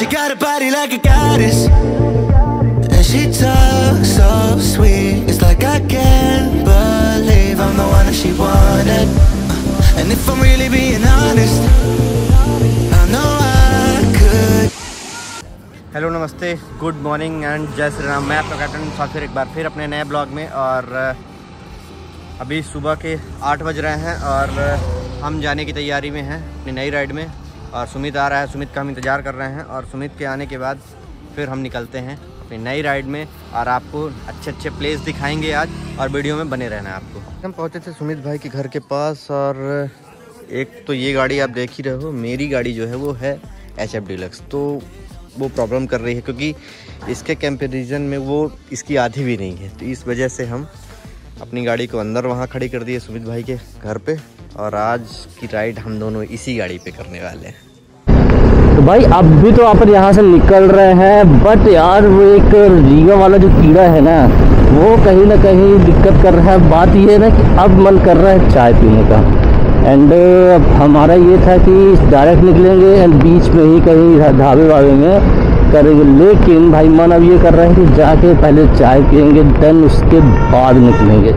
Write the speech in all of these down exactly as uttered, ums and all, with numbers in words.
got a body like a goddess, and she talks so sweet. It's like I can't believe I'm the one that she wanted. And if I'm really being honest, I know I could. Hello नमस्ते, good morning and जय श्री राम। मैं आपका captain साथ फिर एक बार फिर अपने नए ब्लॉग में। और अभी सुबह के आठ बज रहे हैं और हम जाने की तैयारी में हैं अपनी नई राइड में। और सुमित आ रहा है, सुमित का हम इंतज़ार कर रहे हैं और सुमित के आने के बाद फिर हम निकलते हैं अपनी नई राइड में और आपको अच्छे अच्छे प्लेस दिखाएंगे आज, और वीडियो में बने रहना है आपको। हम पहुँचे थे सुमित भाई के घर के पास और एक तो ये गाड़ी आप देख ही रहे हो, मेरी गाड़ी जो है वो है एच एफ डिलक्स, तो वो प्रॉब्लम कर रही है क्योंकि इसके कंपैरिजन में वो इसकी आधी भी नहीं है। तो इस वजह से हम अपनी गाड़ी को अंदर वहाँ खड़ी कर दिए सुमित भाई के घर पे, और आज की राइड हम दोनों इसी गाड़ी पे करने वाले हैं। तो भाई अब भी तो अपन यहाँ से निकल रहे हैं, बट यार वो एक रीगा वाला जो कीड़ा है ना, वो कहीं ना कहीं दिक्कत कर रहा है। बात ये है ना कि अब मन कर रहा है चाय पीने का, एंड हमारा ये था कि डायरेक्ट निकलेंगे एंड बीच में ही कहीं ढाबे वाबे में करेंगे, लेकिन भाई मन अब ये कर रहा है कि जाके पहले चाय पियेंगे, देन उसके बाद निकलेंगे।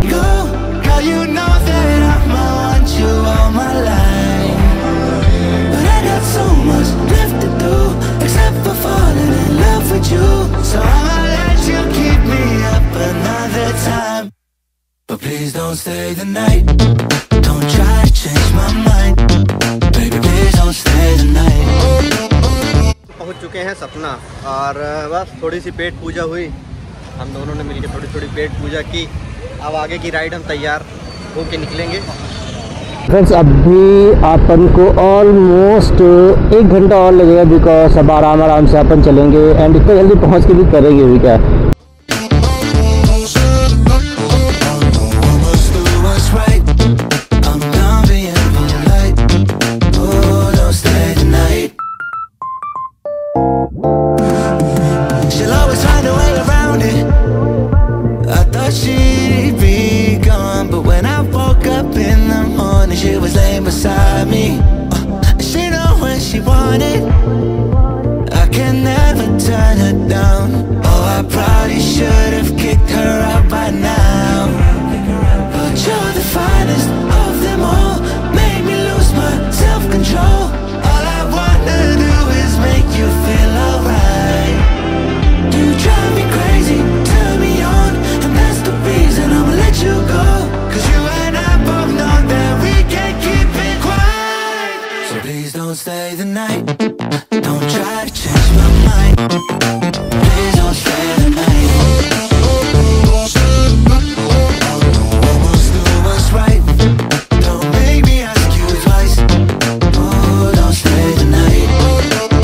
Please don't stay the night. Don't try to change my mind. Baby, please don't stay the night. पहुंच चुके हैं सपना और बस थोड़ी सी पेट पूजा हुई, हम दोनों ने मिलकर थोड़ी थोड़ी पेट पूजा की। अब आगे की राइड हम तैयार होके निकलेंगे। फ्रेंड्स अभी अपन को ऑलमोस्ट एक घंटा और लगेगा, बिकॉज अब आराम आराम से अपन चलेंगे एंड इतना जल्दी पहुँच के भी करेंगे भी क्या। She was laying beside me. uh, She know when she wanted. I can never turn her down. Oh, I probably should have kicked her out by now, but you're the finest of them all. Made me lose my self-control. All I wanna do is make you feel alright. You drive me crazy, turn me on, and that's the reason I'ma let you go. Cause you and I both know that we don't stay the night. Don't try to change my mind. Please don't stay the night. Almost do what's right. Don't make me ask you twice. Oh, don't stay the night.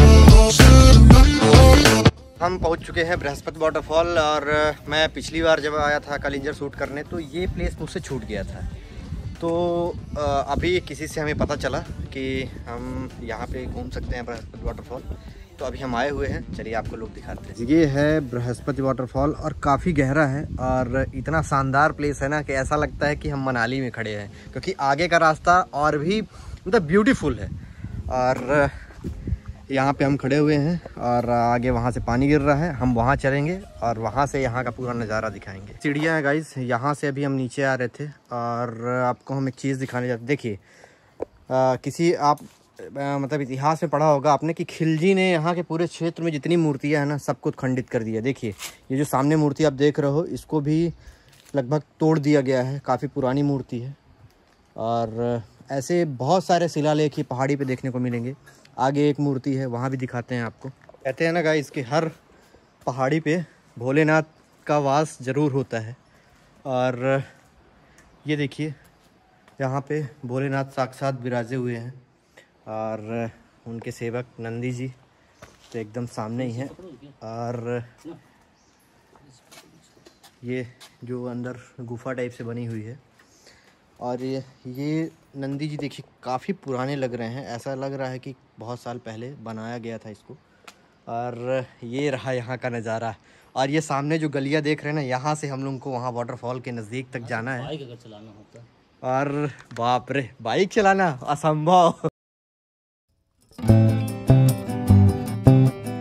हम पहुंच चुके हैं Brihaspati waterfall, और मैं पिछली बार जब आया था कलिंजर शूट करने तो ये प्लेस मुझसे छूट गया था। तो अभी किसी से हमें पता चला कि हम यहाँ पे घूम सकते हैं बृहस्पति वाटरफॉल, तो अभी हम आए हुए हैं। चलिए आपको लोग दिखाते हैं। ये है बृहस्पति वाटरफॉल और काफ़ी गहरा है और इतना शानदार प्लेस है ना कि ऐसा लगता है कि हम मनाली में खड़े हैं, क्योंकि आगे का रास्ता और भी मतलब ब्यूटीफुल है। और यहाँ पे हम खड़े हुए हैं और आगे वहाँ से पानी गिर रहा है, हम वहाँ चलेंगे और वहाँ से यहाँ का पूरा नज़ारा दिखाएंगे। सीढ़ियाँ हैं गाइस, यहाँ से अभी हम नीचे आ रहे थे और आपको हम एक चीज़ दिखाने जाते। देखिए किसी आप आ, मतलब इतिहास में पढ़ा होगा आपने कि खिलजी ने यहाँ के पूरे क्षेत्र में जितनी मूर्तियाँ हैं ना सब कुछ खंडित कर दिया। देखिए ये जो सामने मूर्ति आप देख रहे हो, इसको भी लगभग तोड़ दिया गया है, काफ़ी पुरानी मूर्ति है। और ऐसे बहुत सारे शिलालेख ही पहाड़ी पे देखने को मिलेंगे। आगे एक मूर्ति है, वहाँ भी दिखाते हैं आपको। कहते हैं ना गाइस कि हर पहाड़ी पे भोलेनाथ का वास ज़रूर होता है, और ये देखिए यहाँ पे भोलेनाथ साक्षात विराजे हुए हैं और उनके सेवक नंदी जी तो एकदम सामने ही हैं। और ये जो अंदर गुफा टाइप से बनी हुई है, और ये ये नंदी जी देखिए काफ़ी पुराने लग रहे हैं, ऐसा लग रहा है कि बहुत साल पहले बनाया गया था इसको। और ये रहा यहाँ का नज़ारा, और ये सामने जो गलियाँ देख रहे हैं ना, यहाँ से हम लोगों को वहाँ वाटरफॉल के नज़दीक तक जाना है। बाइक अगर चलाना होता, और बाप रे बाइक चलाना असंभव।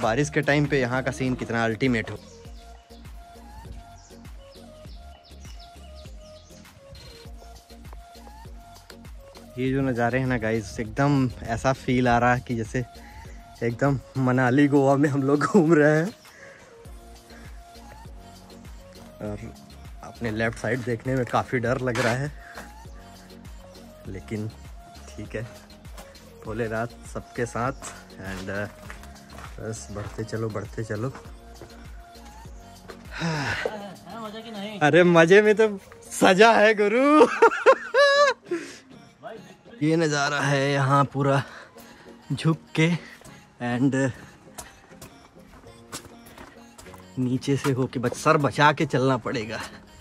बारिश के टाइम पे यहाँ का सीन कितना अल्टीमेट हो। ये जो नज़ारे हैं ना गाइस, एकदम ऐसा फील आ रहा है कि जैसे एकदम मनाली गोवा में हम लोग घूम रहे हैं। और अपने लेफ्ट साइड देखने में काफ़ी डर लग रहा है, लेकिन ठीक है, भोलेनाथ सबके साथ। एंड बस बढ़ते चलो बढ़ते चलो। मजा की नहीं? अरे मजे में तो सजा है गुरु। ये नज़ारा है यहाँ पूरा झुक के, एंड नीचे से होके बच सर बचा के चलना पड़ेगा।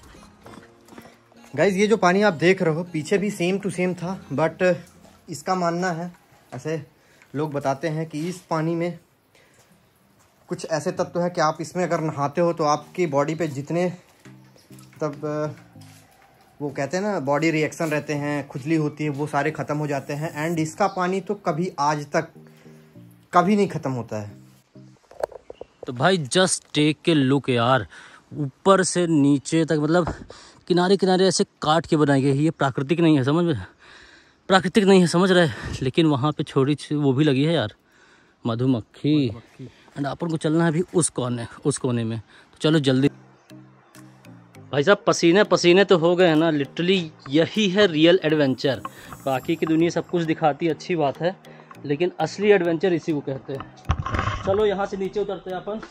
गाइज ये जो पानी आप देख रहे हो पीछे भी सेम टू सेम था, बट इसका मानना है, ऐसे लोग बताते हैं कि इस पानी में कुछ ऐसे तत्व है कि आप इसमें अगर नहाते हो तो आपकी बॉडी पे जितने तब वो कहते हैं ना बॉडी रिएक्शन रहते हैं, खुजली होती है, वो सारे ख़त्म हो जाते हैं। एंड इसका पानी तो कभी आज तक कभी नहीं ख़त्म होता है। तो भाई जस्ट टेक के लुक यार, ऊपर से नीचे तक मतलब किनारे किनारे ऐसे काट के बनाई गई है। ये प्राकृतिक नहीं है, समझ में प्राकृतिक नहीं है, समझ रहे। लेकिन वहाँ पे छोटी वो भी लगी है यार, मधुमक्खी। एंड अपन को चलना है अभी उस कोने उस कोने में, तो चलो जल्दी। भाई साहब पसीने पसीने तो हो गए हैं ना, लिटरली यही है रियल एडवेंचर। बाकी की दुनिया सब कुछ दिखाती है, अच्छी बात है, लेकिन असली एडवेंचर इसी को कहते हैं। चलो यहाँ से नीचे उतरते हैं अपन।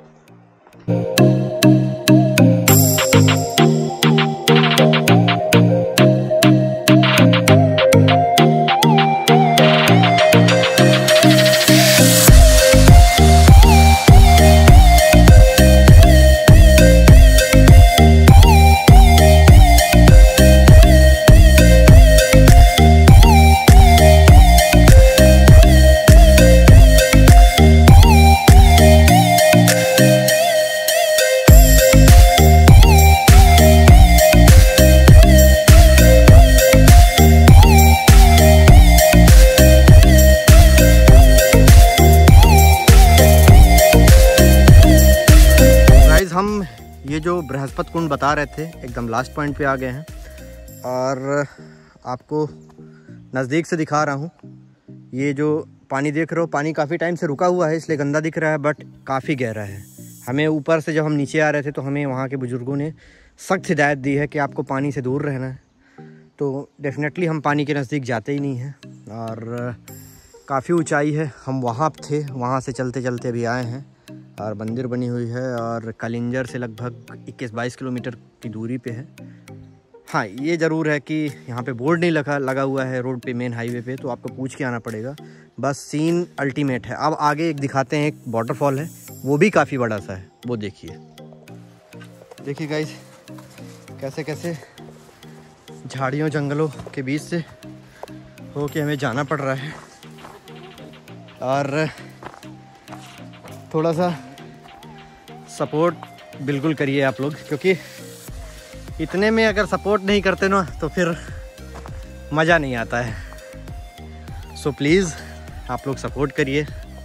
ये जो बृहस्पति कुंड बता रहे थे एकदम लास्ट पॉइंट पे आ गए हैं, और आपको नज़दीक से दिखा रहा हूँ। ये जो पानी देख रहे हो, पानी काफ़ी टाइम से रुका हुआ है इसलिए गंदा दिख रहा है, बट काफ़ी गहरा है। हमें ऊपर से जब हम नीचे आ रहे थे तो हमें वहाँ के बुज़ुर्गों ने सख्त हिदायत दी है कि आपको पानी से दूर रहना है। तो डेफिनेटली हम पानी के नज़दीक जाते ही नहीं हैं, और काफ़ी ऊंचाई है। हम वहाँ थे, वहाँ से चलते चलते अभी आए हैं, और मंदिर बनी हुई है और कलिंजर से लगभग इक्कीस बाईस किलोमीटर की दूरी पे है। हाँ ये ज़रूर है कि यहाँ पे बोर्ड नहीं लगा लगा हुआ है रोड पे, मेन हाईवे पे, तो आपको पूछ के आना पड़ेगा। बस सीन अल्टीमेट है। अब आगे एक दिखाते हैं, एक वाटरफॉल है, वो भी काफ़ी बड़ा सा है, वो देखिए। देखिए गाइस कैसे कैसे झाड़ियों जंगलों के बीच से होके हमें जाना पड़ रहा है, और थोड़ा सा सपोर्ट बिल्कुल करिए आप लोग, क्योंकि इतने में अगर सपोर्ट नहीं करते ना तो फिर मज़ा नहीं आता है। सो प्लीज़ आप लोग सपोर्ट करिए।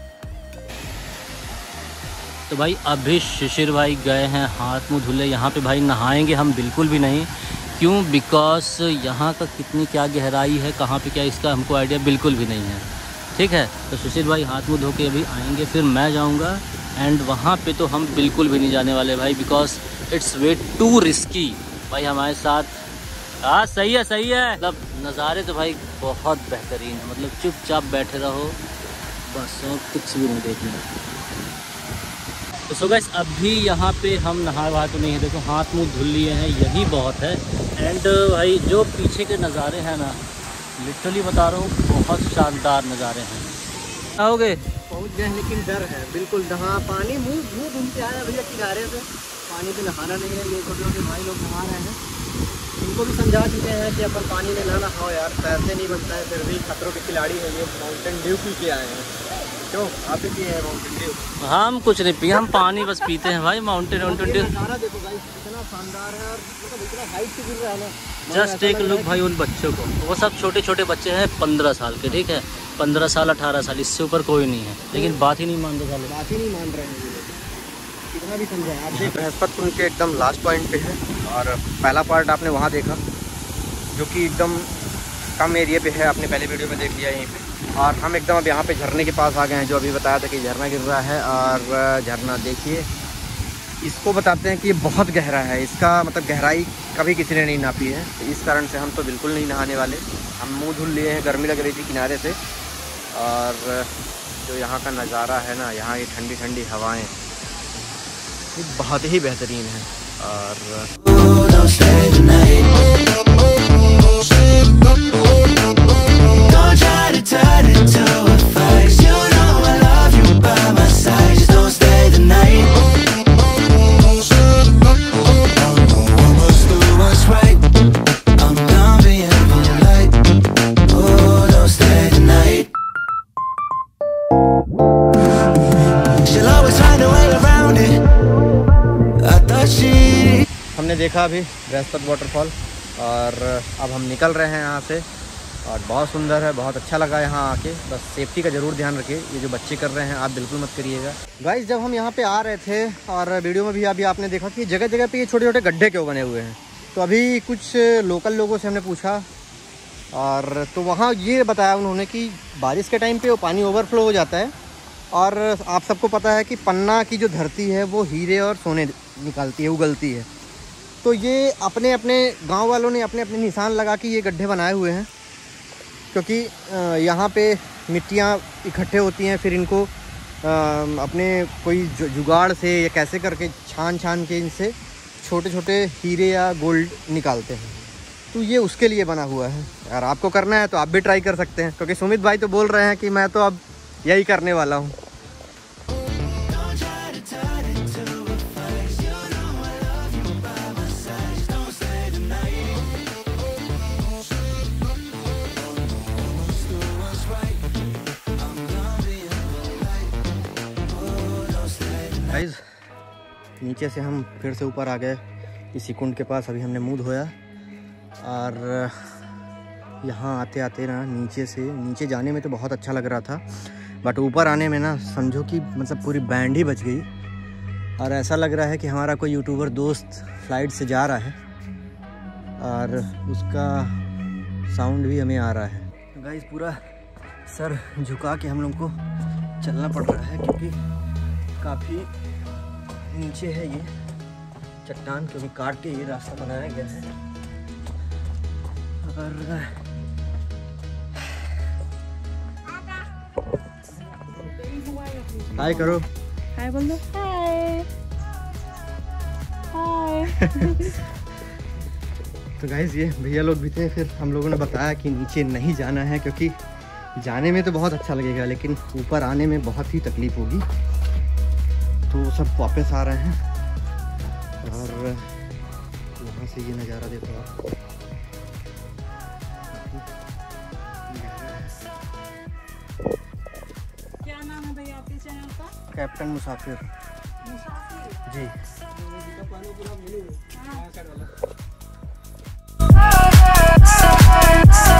तो भाई अभी शिशिर भाई गए हैं हाथ मुँह धुले। यहाँ पे भाई नहाएंगे हम बिल्कुल भी नहीं। क्यों? बिकॉज यहाँ का कितनी क्या गहराई है, कहाँ पे क्या, इसका हमको आइडिया बिल्कुल भी नहीं है। ठीक है, तो शिशिर भाई हाथ मुँह धो के अभी आएंगे, फिर मैं जाऊँगा। एंड वहाँ पे तो हम बिल्कुल भी नहीं जाने वाले भाई, because it's way too risky. भाई हमारे साथ हाँ सही है सही है मतलब नज़ारे तो भाई बहुत बेहतरीन है, मतलब चुपचाप बैठे रहो बस, और कुछ भी नहीं देखना। तो सो गाइस अभी यहाँ पे हम नहा वहा तो नहीं है, देखो हाथ मुंह धुल लिए हैं, यही बहुत है। एंड भाई जो पीछे के नज़ारे हैं ना, लिटरली बता रहा हूँ बहुत शानदार नज़ारे हैं। आओगे? पहुँच गए, लेकिन डर है बिल्कुल। हाँ पानी मुँह मुँह घूम के आया भैया किनारे से, पानी पे नहाना नहीं है। ये छोटे छोटे भाई लोग नहा रहे हैं, इनको भी समझा चुके हैं कि अपन पानी में ना नहाओ यार, पैसे नहीं बनता है, फिर भी खतरों के खिलाड़ी है ये। माउंटेन ड्यू पी के आए हैं। क्यों आप भी पिए हैं माउंटेन ड्यू? हम कुछ नहीं पिए, हम पानी बस पीते हैं भाई। माउंटेन माउंटेन ड्यू नज़ारा देखो भाई कितना शानदार है, और मतलब इतना हाइट से गिर रहा है ना। जस्ट एक लुक भाई उन बच्चों को, वो सब छोटे छोटे बच्चे हैं पंद्रह साल के, ठीक है। पंद्रह साल अठारह साल, इससे ऊपर कोई नहीं है, लेकिन बात ही नहीं मानते साले। बात ही नहीं मान रहे हैं, कितना भी समझाएं। आप देख बृहस्पतिपुर के एकदम लास्ट पॉइंट पे है, और पहला पार्ट आपने वहाँ देखा जो कि एकदम कम एरिया पे है, आपने पहले वीडियो में देख लिया यहीं पे। और हम एकदम अब यहाँ पे झरने के पास आ गए हैं, जो अभी बताया था कि झरना गिर रहा है। और झरना देखिए, इसको बताते हैं कि ये बहुत गहरा है, इसका मतलब गहराई कभी किसी ने नहीं नापी है। तो इस कारण से हम तो बिल्कुल नहीं नहाने वाले। हम मुँह धुल लिए हैं, गर्मी लग रही थी किनारे से। और जो यहाँ का नज़ारा है ना, यहाँ की ठंडी ठंडी हवाएं, ये बहुत ही बेहतरीन है। और हमने देखा अभी बृहस्पति वाटरफॉल, और अब हम निकल रहे हैं यहाँ से। और बहुत सुंदर है, बहुत अच्छा लगा यहाँ आके। बस सेफ्टी का ज़रूर ध्यान रखिए, ये जो बच्चे कर रहे हैं आप बिल्कुल मत करिएगा। गाइस, जब हम यहाँ पे आ रहे थे, और वीडियो में भी अभी आपने देखा कि जगह जगह पे ये छोटे छोटे गड्ढे क्यों बने हुए हैं। तो अभी कुछ लोकल लोगों से हमने पूछा, और तो वहाँ ये बताया उन्होंने कि बारिश के टाइम पर वो पानी ओवरफ्लो हो जाता है। और आप सबको पता है कि पन्ना की जो धरती है वो हीरे और सोने निकालती है, उगलती है। तो ये अपने अपने गांव वालों ने अपने अपने निशान लगा के ये गड्ढे बनाए हुए हैं, क्योंकि यहाँ पे मिट्टियाँ इकट्ठे होती हैं, फिर इनको अपने कोई जुगाड़ से या कैसे करके छान छान के इनसे छोटे छोटे हीरे या गोल्ड निकालते हैं। तो ये उसके लिए बना हुआ है। अगर आपको करना है तो आप भी ट्राई कर सकते हैं, क्योंकि सुमित भाई तो बोल रहे हैं कि मैं तो अब यही करने वाला हूँ। गाइस, नीचे से हम फिर से ऊपर आ गए इसी कुंड के पास। अभी हमने मुंह धोया, और यहाँ आते आते ना नीचे से नीचे जाने में तो बहुत अच्छा लग रहा था, बट ऊपर आने में ना समझो कि मतलब पूरी बैंड ही बच गई। और ऐसा लग रहा है कि हमारा कोई यूट्यूबर दोस्त फ्लाइट से जा रहा है, और उसका साउंड भी हमें आ रहा है। तो गाइस, पूरा सर झुका के हम लोग को चलना पड़ रहा है, क्योंकि काफ़ी नीचे है ये चट्टान, क्योंकि काट के ये रास्ता बनाया गया है। और हाय करो, हाय बोल दो, हाय हाय। तो गाइस, ये भैया लोग भी थे, फिर हम लोगों ने बताया कि नीचे नहीं जाना है, क्योंकि जाने में तो बहुत अच्छा लगेगा, लेकिन ऊपर आने में बहुत ही तकलीफ होगी। तो सब वापस आ रहे हैं, और यहाँ से ये नज़ारा देखो आप। क्या नाम है भैया आपके चैनल का? कैप्टन मुसाफिर। मुसाफिर जी। हाँ।